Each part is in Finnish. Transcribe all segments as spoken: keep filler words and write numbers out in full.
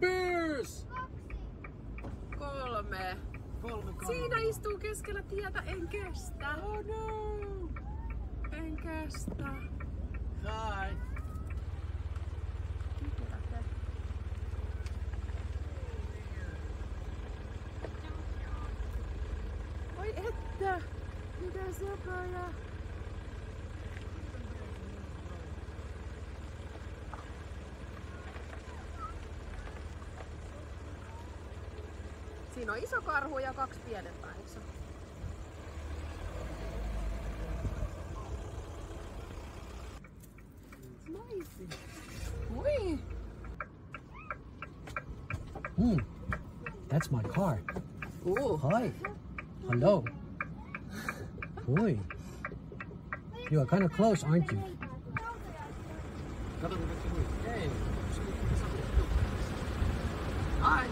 bears! Kolme. Kolme kanaa. Siinä istuu keskellä tietä, en kestä. Oh no! En kestä. Hi! Oi että! Mitä sekoja? Siinä on iso karhu ja kaksi pienempää, eikö se? Naisi. Oi! Hmm. That's my car. Uh. Hi. Hello. Oi. You are kind of close, aren't you? Hey. Hi.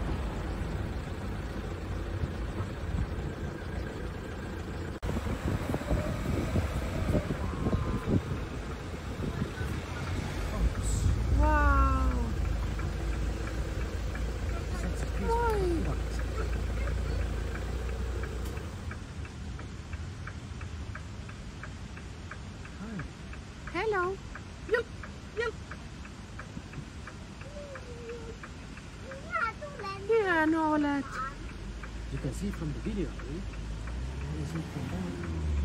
Hello. Yelp, yelp. Hieno olet. You can see from the video, right?